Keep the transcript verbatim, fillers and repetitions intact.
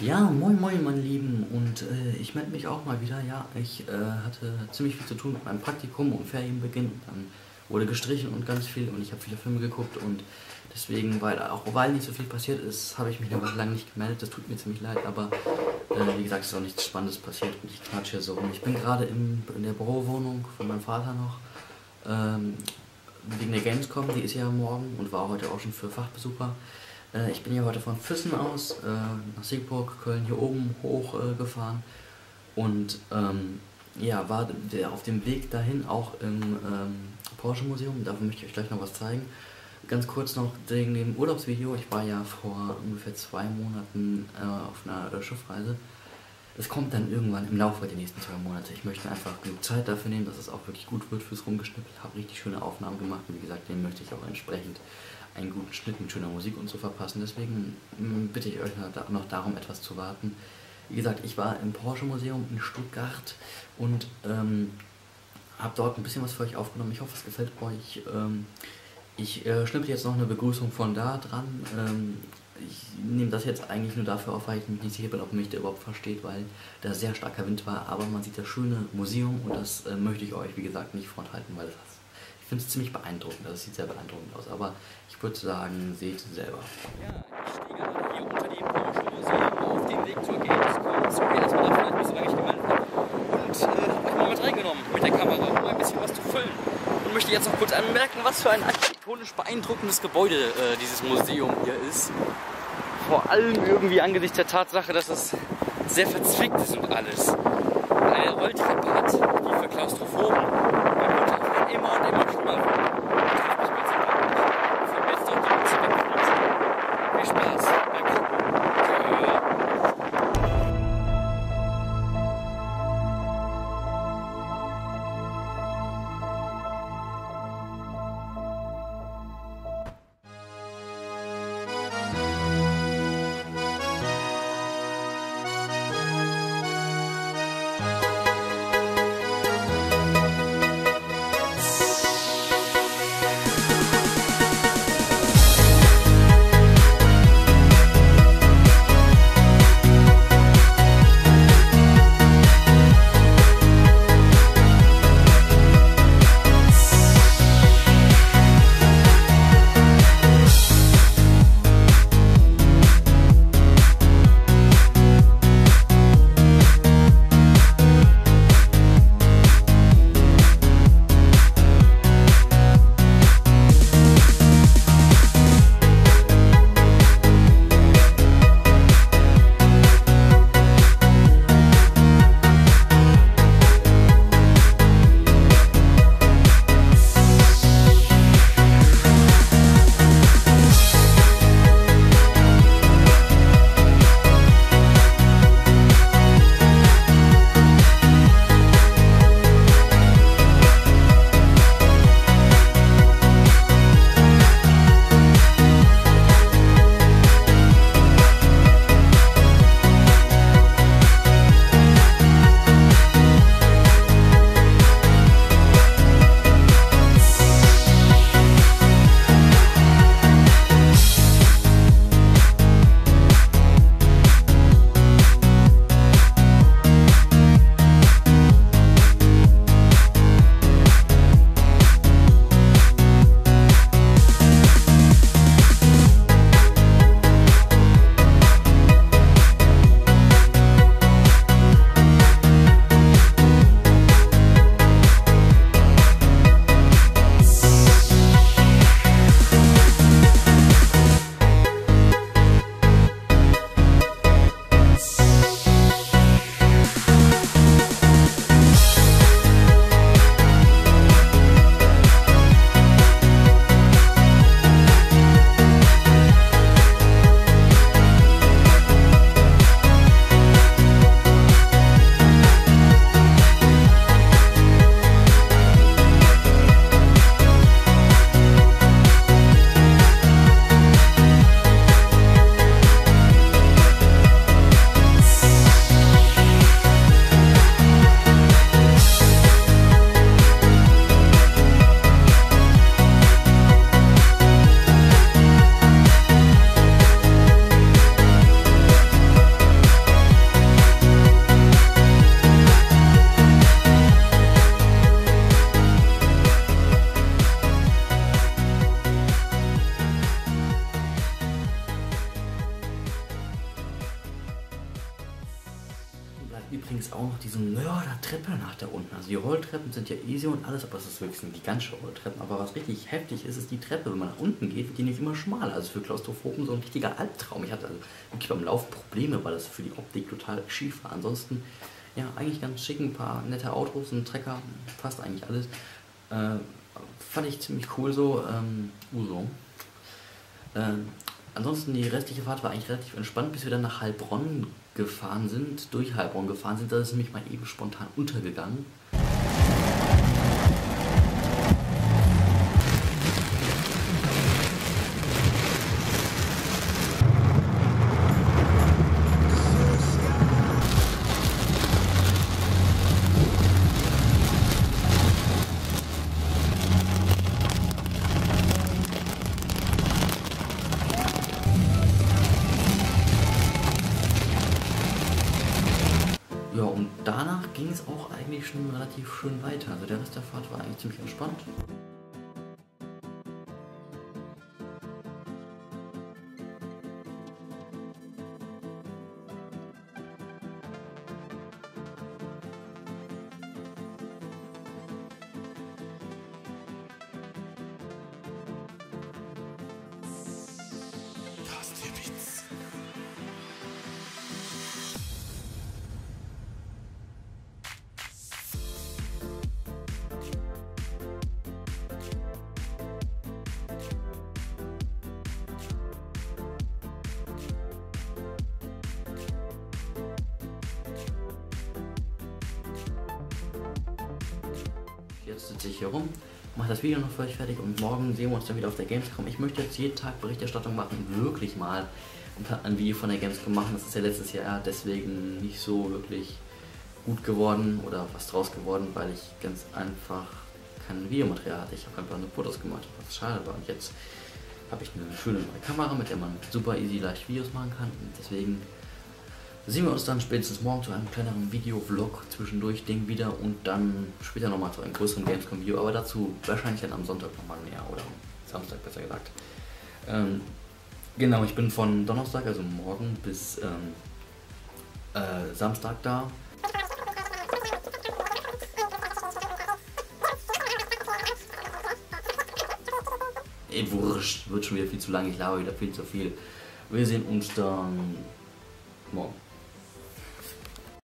Ja, moin moin meine Lieben und äh, ich melde mich auch mal wieder. Ja, ich äh, hatte ziemlich viel zu tun mit meinem Praktikum und Ferienbeginn und dann wurde gestrichen und ganz viel und ich habe viele Filme geguckt und deswegen, weil auch weil nicht so viel passiert ist, habe ich mich noch lange nicht gemeldet. Das tut mir ziemlich leid, aber äh, wie gesagt, es ist auch nichts Spannendes passiert und ich quatsche hier so rum. Ich bin gerade im, in der Bürowohnung von meinem Vater noch. Ähm, wegen der Gamescom, die ist ja morgen und war heute auch schon für Fachbesucher. Äh, ich bin ja heute von Füssen aus äh, nach Siegburg, Köln hier oben hoch äh, gefahren und ähm, ja, war der, auf dem Weg dahin auch im ähm, Porsche Museum. Davon möchte ich euch gleich noch was zeigen. Ganz kurz noch wegen dem Urlaubsvideo. Ich war ja vor ungefähr zwei Monaten äh, auf einer äh, Schiffreise. Es kommt dann irgendwann im Laufe der nächsten zwei Monate. Ich möchte einfach genug Zeit dafür nehmen, dass es auch wirklich gut wird fürs Rumgeschnippelt. Ich habe richtig schöne Aufnahmen gemacht und wie gesagt, denen möchte ich auch entsprechend einen guten Schnitt mit schöner Musik und so verpassen. Deswegen mh, bitte ich euch noch darum, etwas zu warten. Wie gesagt, ich war im Porsche Museum in Stuttgart und ähm, habe dort ein bisschen was für euch aufgenommen. Ich hoffe, es gefällt euch. Ähm, ich äh, schnippe jetzt noch eine Begrüßung von da dran. Ähm, ich nehme das jetzt eigentlich nur dafür auf, weil ich mich nicht sicher bin, ob mich der überhaupt versteht, weil da sehr starker Wind war. Aber man sieht das schöne Museum und das äh, möchte ich euch, wie gesagt, nicht vorenthalten, weil das, ich finde es ziemlich beeindruckend. Das sieht sehr beeindruckend aus. Aber ich würde sagen, seht selber. Ja, ich stehe gerade hier unter dem Porsche Museum auf dem Weg zur Gamescom. Sorry, dass man da vielleicht nicht so lange nicht gemeldet hat. Und äh, habe euch mal mit reingenommen mit der Kamera, um ein bisschen was zu füllen. Und möchte jetzt noch kurz anmerken, was für ein architektonisch beeindruckendes Gebäude äh, dieses Museum hier ist. Vor allem irgendwie angesichts der Tatsache, dass es sehr verzwickt ist und alles. Eine Rolltreppe hat, die für Klaustrophoben beim Runterfallen immer und immer schlimmer wird. Das trifft mich Gott sei Dank nicht. Deswegen jetzt doch die Mütze wegfliegt. Viel Spaß beim Gucken. Tschö. übrigens auch noch diese Mörder-Treppe nach da unten. Also die Rolltreppen sind ja easy und alles, aber es ist wirklich eine gigantische Rolltreppen. Aber was richtig heftig ist, ist die Treppe. Wenn man nach unten geht, wird die nicht immer schmaler. Also für Klaustrophoben so ein richtiger Albtraum. Ich hatte also wirklich beim Laufen Probleme, weil das für die Optik total schief war. Ansonsten, ja, eigentlich ganz schick. Ein paar nette Autos, ein Trecker, fast eigentlich alles. Äh, fand ich ziemlich cool so. Ähm, Uso. Ähm, ansonsten die restliche Fahrt war eigentlich relativ entspannt, bis wir dann nach Heilbronn gefahren sind, durch Heilbronn gefahren sind. Da ist nämlich mal eben spontan untergegangen. Ja, und danach ging es auch eigentlich schon relativ schön weiter. Also der Rest der Fahrt war eigentlich ziemlich entspannt. Jetzt sitze ich hier rum, mache das Video noch für euch fertig und morgen sehen wir uns dann wieder auf der Gamescom. Ich möchte jetzt jeden Tag Berichterstattung machen, wirklich mal ein Video von der Gamescom machen. Das ist ja letztes Jahr deswegen nicht so wirklich gut geworden oder was draus geworden, weil ich ganz einfach kein Videomaterial hatte. Ich habe einfach nur Fotos gemacht, was schade war. Und jetzt habe ich eine schöne neue Kamera, mit der man super easy leicht Videos machen kann. Und deswegen sehen wir uns dann spätestens morgen zu einem kleineren Video-Vlog zwischendurch Ding wieder und dann später nochmal zu einem größeren Gamescom-Video, aber dazu wahrscheinlich dann am Sonntag nochmal mehr oder am Samstag besser gesagt. Ähm, genau, ich bin von Donnerstag, also morgen, bis ähm, äh, Samstag da. Ey, wurscht, wird schon wieder viel zu lang, ich laber wieder viel zu viel. Wir sehen uns dann